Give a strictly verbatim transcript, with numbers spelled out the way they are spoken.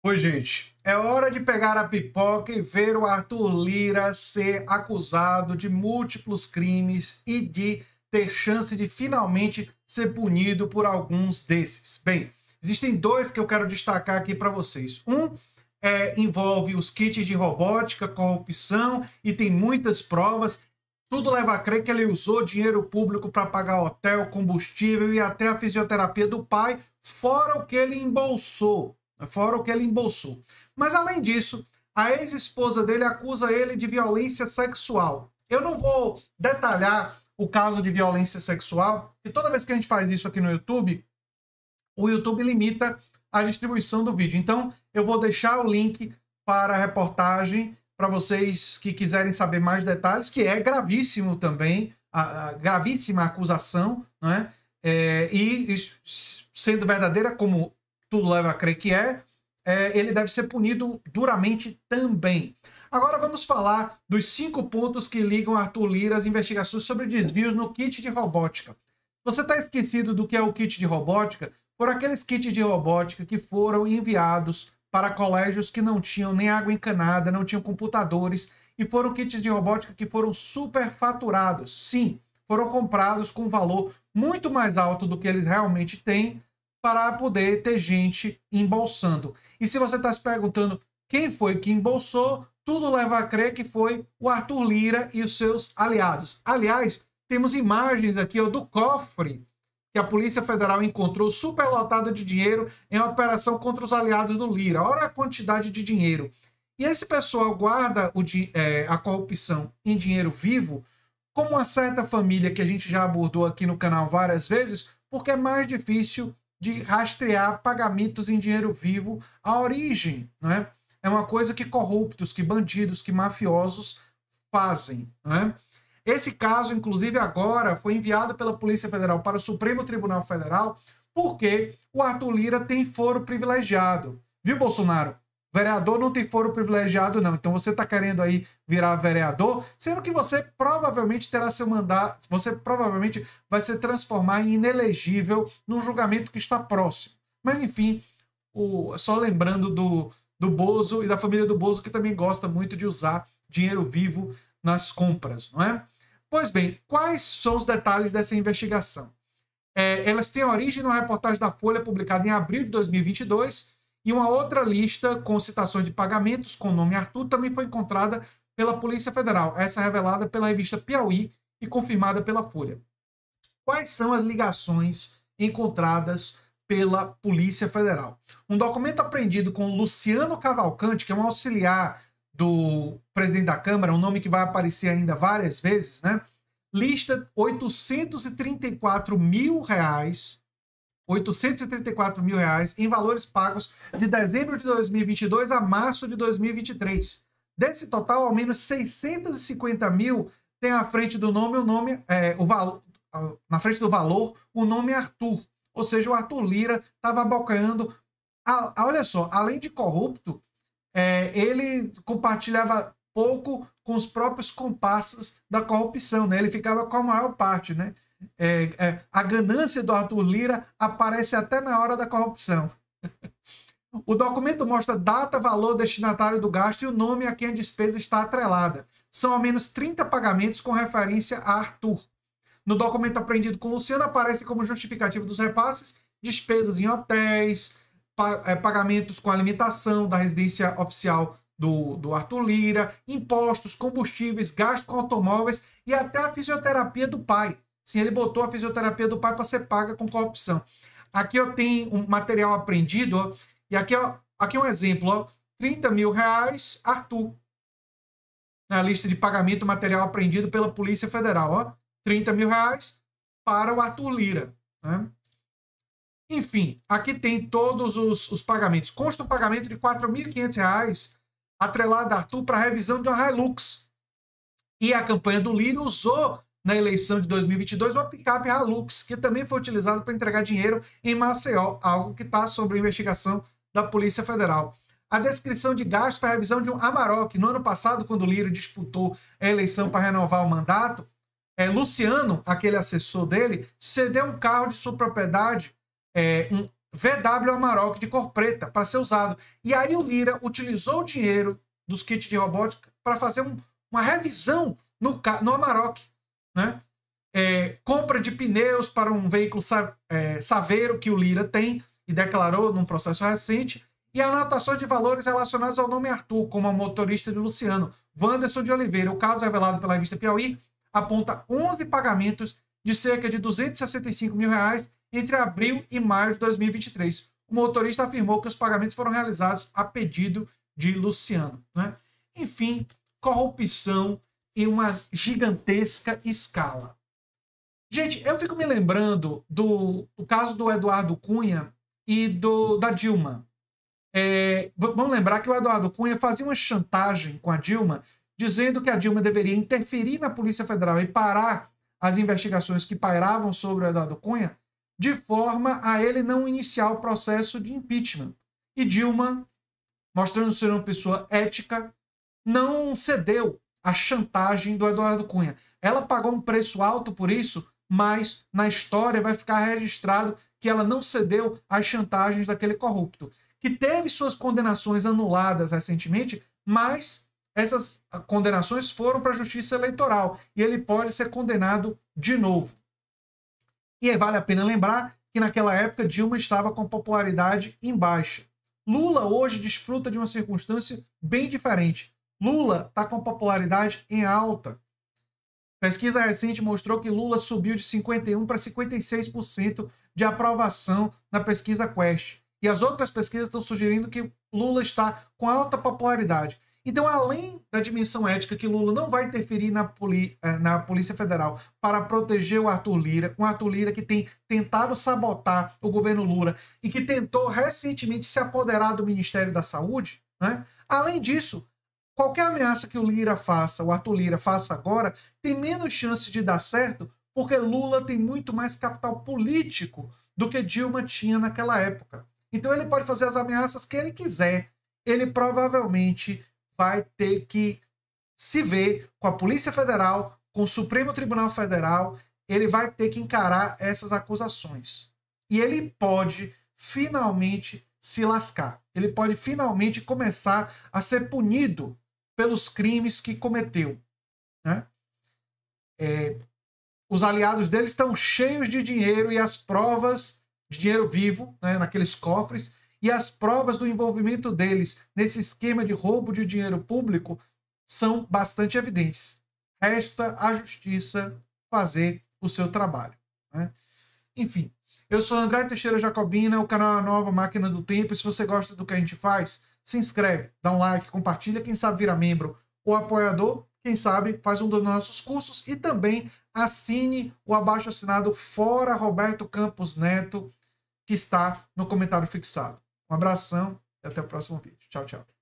Oi, gente. É hora de pegar a pipoca e ver o Arthur Lira ser acusado de múltiplos crimes e de ter chance de finalmente ser punido por alguns desses. Bem, existem dois que eu quero destacar aqui para vocês. Um é, envolve os kits de robótica, corrupção e tem muitas provas. Tudo leva a crer que ele usou dinheiro público para pagar hotel, combustível e até a fisioterapia do pai, fora o que ele embolsou. Fora o que ele embolsou. Mas, além disso, a ex-esposa dele acusa ele de violência sexual. Eu não vou detalhar o caso de violência sexual, porque toda vez que a gente faz isso aqui no YouTube, o YouTube limita a distribuição do vídeo. Então, eu vou deixar o link para a reportagem para vocês que quiserem saber mais detalhes, que é gravíssimo também, a, a gravíssima acusação, né? É, e sendo verdadeira, como tudo leva a crer que é, é, ele deve ser punido duramente também. Agora vamos falar dos cinco pontos que ligam Arthur Lira às investigações sobre desvios no kit de robótica. Você está esquecido do que é o kit de robótica? Foram aqueles kits de robótica que foram enviados para colégios que não tinham nem água encanada, não tinham computadores, e foram kits de robótica que foram superfaturados. Sim, foram comprados com um valor muito mais alto do que eles realmente têm, para poder ter gente embolsando. E se você está se perguntando quem foi que embolsou, tudo leva a crer que foi o Arthur Lira e os seus aliados. Aliás, temos imagens aqui ó, do cofre que a Polícia Federal encontrou superlotado de dinheiro em operação contra os aliados do Lira. Olha a quantidade de dinheiro. E esse pessoal guarda o, é, a corrupção em dinheiro vivo, como uma certa família que a gente já abordou aqui no canal várias vezes, porque é mais difícil de rastrear pagamentos em dinheiro vivo à origem, né? É uma coisa que corruptos, que bandidos, que mafiosos fazem, né? Esse caso, inclusive, agora foi enviado pela Polícia Federal para o Supremo Tribunal Federal porque o Arthur Lira tem foro privilegiado. Viu, Bolsonaro? Vereador não tem foro privilegiado, não. Então você está querendo aí virar vereador, sendo que você provavelmente terá seu mandato, você provavelmente vai se transformar em inelegível num julgamento que está próximo. Mas enfim, o, só lembrando do, do Bozo e da família do Bozo, que também gosta muito de usar dinheiro vivo nas compras, não é? Pois bem, quais são os detalhes dessa investigação? É, elas têm origem numa reportagem da Folha publicada em abril de dois mil e vinte e dois, e uma outra lista com citações de pagamentos com o nome Arthur também foi encontrada pela Polícia Federal, essa revelada pela revista Piauí e confirmada pela Folha. Quais são as ligações encontradas pela Polícia Federal? Um documento apreendido com Luciano Cavalcante, que é um auxiliar do presidente da Câmara, um nome que vai aparecer ainda várias vezes, né? Lista oitocentos e trinta e quatro mil reais oitocentos e trinta e quatro mil reais em valores pagos de dezembro de dois mil e vinte e dois a março de dois mil e vinte e três. Desse total, ao menos seiscentos e cinquenta mil tem à frente do nome o nome, é, o valor, na frente do valor, o nome Arthur. Ou seja, o Arthur Lira estava abocanhando. A, a, olha só, além de corrupto, é, ele compartilhava pouco com os próprios comparsas da corrupção, né? Ele ficava com a maior parte, né? É, é, a ganância do Arthur Lira aparece até na hora da corrupção. O documento mostra data, valor, destinatário do gasto e o nome a quem a despesa está atrelada. São ao menos trinta pagamentos com referência a Arthur. No documento apreendido com Luciano aparece como justificativo dos repasses despesas em hotéis, pagamentos com alimentação da residência oficial do, do Arthur Lira, impostos, combustíveis, gastos com automóveis e até a fisioterapia do pai. Sim, ele botou a fisioterapia do pai para ser paga com corrupção. Aqui eu tenho um material apreendido, ó, e aqui, ó, aqui é um exemplo, ó, trinta mil reais, Arthur. Na lista de pagamento material apreendido pela Polícia Federal, ó, trinta mil reais para o Arthur Lira, né? Enfim, aqui tem todos os, os pagamentos. Consta um pagamento de quatro mil e quinhentos reais atrelado a Arthur para a revisão de uma Hilux. E a campanha do Lira usou na eleição de dois mil e vinte e dois, uma picape Hilux, que também foi utilizada para entregar dinheiro em Maceió, algo que está sob investigação da Polícia Federal. A descrição de gastos para a revisão de um Amarok. No ano passado, quando o Lira disputou a eleição para renovar o mandato, é, Luciano, aquele assessor dele, cedeu um carro de sua propriedade, é, um V W Amarok de cor preta para ser usado. E aí o Lira utilizou o dinheiro dos kits de robótica para fazer um, uma revisão no, no Amarok, né? É, compra de pneus para um veículo é, Saveiro que o Lira tem e declarou num processo recente, e anotações de valores relacionados ao nome Arthur, como a motorista de Luciano, Wanderson de Oliveira. O caso revelado pela revista Piauí aponta onze pagamentos de cerca de duzentos e sessenta e cinco mil reais entre abril e maio de dois mil e vinte e três. O motorista afirmou que os pagamentos foram realizados a pedido de Luciano, né? Enfim, corrupção em uma gigantesca escala. Gente, eu fico me lembrando do, do caso do Eduardo Cunha e do, da Dilma. É, vamos lembrar que o Eduardo Cunha fazia uma chantagem com a Dilma, dizendo que a Dilma deveria interferir na Polícia Federal e parar as investigações que pairavam sobre o Eduardo Cunha, de forma a ele não iniciar o processo de impeachment. E Dilma, mostrando ser uma pessoa ética, não cedeu à chantagem do Eduardo Cunha. Ela pagou um preço alto por isso, mas na história vai ficar registrado que ela não cedeu às chantagens daquele corrupto, que teve suas condenações anuladas recentemente, mas essas condenações foram para a Justiça Eleitoral e ele pode ser condenado de novo. E aí vale a pena lembrar que naquela época Dilma estava com popularidade em baixa. Lula hoje desfruta de uma circunstância bem diferente. Lula está com popularidade em alta. Pesquisa recente mostrou que Lula subiu de cinquenta e um por cento para cinquenta e seis por cento de aprovação na pesquisa Quest. E as outras pesquisas estão sugerindo que Lula está com alta popularidade. Então, além da dimensão ética que Lula não vai interferir na, poli na Polícia Federal para proteger o Arthur Lira, um Arthur Lira que tem tentado sabotar o governo Lula e que tentou recentemente se apoderar do Ministério da Saúde, né? Além disso, qualquer ameaça que o Lira faça, o Arthur Lira faça agora, tem menos chance de dar certo, porque Lula tem muito mais capital político do que Dilma tinha naquela época. Então ele pode fazer as ameaças que ele quiser. Ele provavelmente vai ter que se ver com a Polícia Federal, com o Supremo Tribunal Federal, ele vai ter que encarar essas acusações. E ele pode finalmente se lascar. Ele pode finalmente começar a ser punido pelos crimes que cometeu, né? É, os aliados dele estão cheios de dinheiro e as provas de dinheiro vivo, né, naqueles cofres, e as provas do envolvimento deles nesse esquema de roubo de dinheiro público são bastante evidentes. Resta à justiça fazer o seu trabalho, né? Enfim, eu sou André Teixeira Jacobina, o canal é a Nova Máquina do Tempo, e se você gosta do que a gente faz, se inscreve, dá um like, compartilha, quem sabe vira membro ou apoiador, quem sabe faz um dos nossos cursos e também assine o abaixo-assinado Fora Roberto Campos Neto, que está no comentário fixado. Um abração e até o próximo vídeo. Tchau, tchau.